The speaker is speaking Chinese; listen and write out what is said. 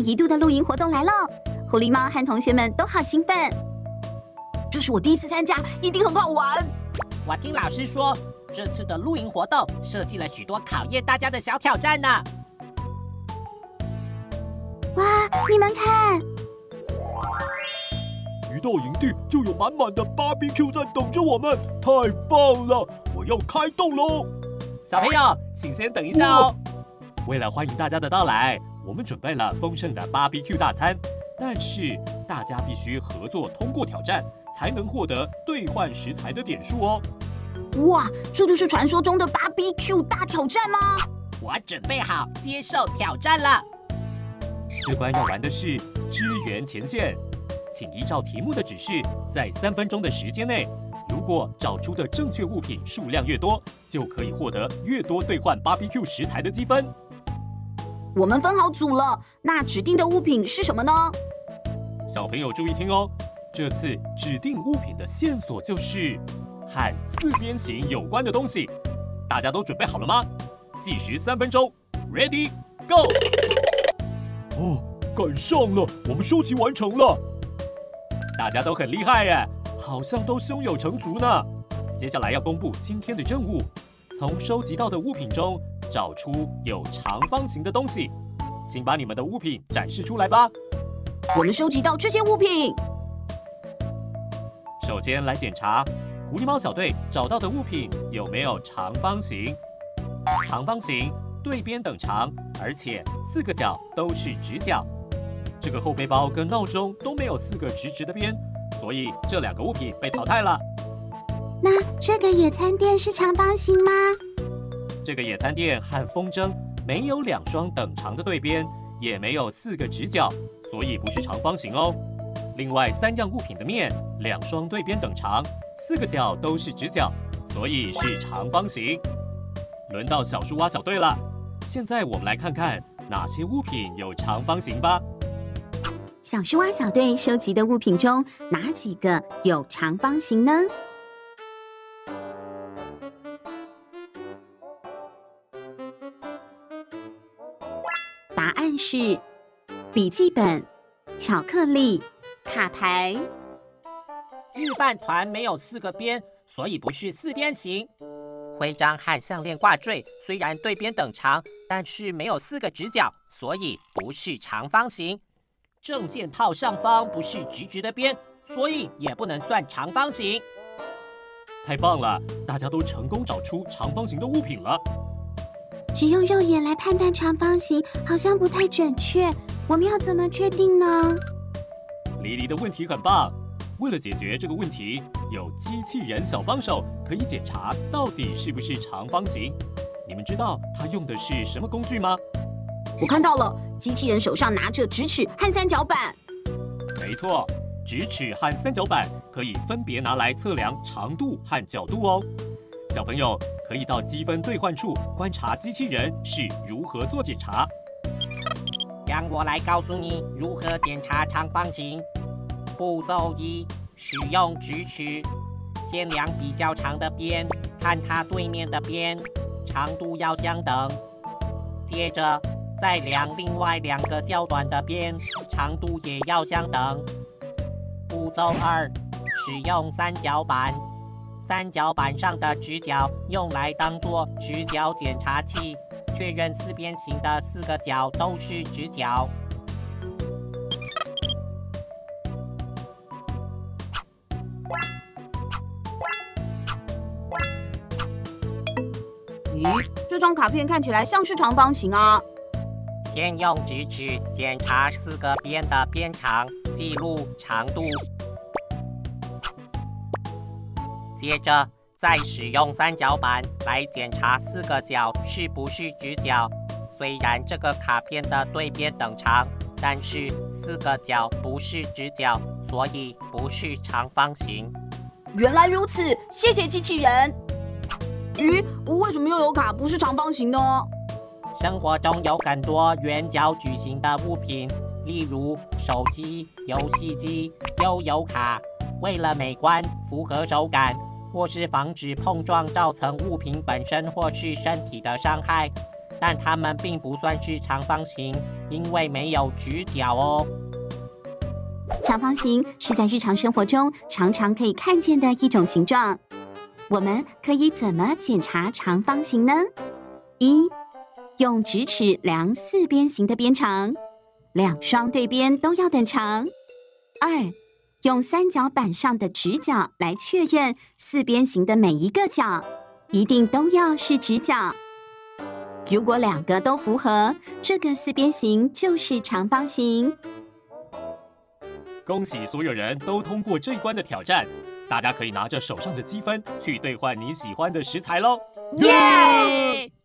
年一度的露营活动来了，狐狸猫和同学们都好兴奋。这是我第一次参加，一定很好玩。 我听老师说，这次的露营活动设计了许多考验大家的小挑战呢。 哇，你们看！ 一到营地就有满满的 BBQ 在等着我们，太棒了！我要开动喽！ 小朋友，请先等一下哦。 为了欢迎大家的到来，我们准备了丰盛的 BBQ 大餐，但是大家必须合作通过挑战，才能获得兑换食材的点数哦。 哇，这就是传说中的 BBQ 大挑战吗？ 我准备好接受挑战了。 这关要玩的是支援前线，请依照题目的指示，在3分钟的时间内，如果找出的正确物品数量越多，就可以获得越多兑换 BBQ 食材的积分。 我们分好组了，那指定的物品是什么呢？ 小朋友注意听哦，这次指定物品的线索就是和4边形有关的东西。大家都准备好了吗？计时3分钟 ，Ready Go！ 哦，赶上了，我们收集完成了。大家都很厉害耶，好像都胸有成竹呢。接下来要公布今天的任务，从收集到的物品中找出有长方形的东西，请把你们的物品展示出来吧。 我们收集到这些物品。 首先来检查狐狸猫小队找到的物品有没有长方形。长方形对边等长，而且4个角都是直角。这个后背包跟闹钟都没有4个直直的边，所以这2个物品被淘汰了。 那这个野餐垫是长方形吗？ 这个野餐垫和风筝没有2双等长的对边，也没有4个直角，所以不是长方形哦。另外3样物品的面，2双对边等长，4个角都是直角，所以是长方形。轮到小树蛙小队了，现在我们来看看哪些物品有长方形吧。 小树蛙小队收集的物品中，哪几个有长方形呢？答案是笔记本、巧克力、卡牌。 日饭团没有4个边，所以不是4边形。徽章和项链挂坠虽然对边等长，但是没有4个直角，所以不是长方形。证件套上方不是直直的边，所以也不能算长方形。 太棒了，大家都成功找出长方形的物品了。 只用肉眼来判断长方形好像不太准确，我们要怎么确定呢？ 黎黎的问题很棒。为了解决这个问题，有机器人小帮手可以检查到底是不是长方形。你们知道他用的是什么工具吗？ 我看到了，机器人手上拿着直尺和3角板。 没错，直尺和3角板可以分别拿来测量长度和角度哦。小朋友可以到积分兑换处观察机器人是如何做检查。 让我来告诉你如何检查长方形。步骤1：使用直尺，先量比较长的边和它对面的边，长度要相等。接着再量另外2个较短的边，长度也要相等。步骤2：使用3角板，3角板上的直角用来当作直角检查器，确认4边形的4个角都是直角。 咦，这张卡片看起来像是长方形啊。 先用直尺检查4个边的边长，记录长度。接着再使用3角板来检查4个角是不是直角。虽然这个卡片的对边等长，但是4个角不是直角，所以不是长方形。 原来如此，谢谢机器人。咦，为什么又有卡不是长方形呢？ 生活中有很多圆角矩形的物品，例如手机、游戏机、悠游卡。为了美观、符合手感，或是防止碰撞造成物品本身或是身体的伤害， 但它们并不算是长方形，因为没有直角哦。 长方形是在日常生活中常常可以看见的一种形状。我们可以怎么检查长方形呢？1. 用直尺量四边形的边长，2双对边都要等长。2. 用三角板上的直角来确认四边形的每一个角一定都要是直角。如果2个都符合，这个四边形就是长方形。 恭喜所有人都通过这一关的挑战，大家可以拿着手上的积分去兑换你喜欢的食材喽！ 耶！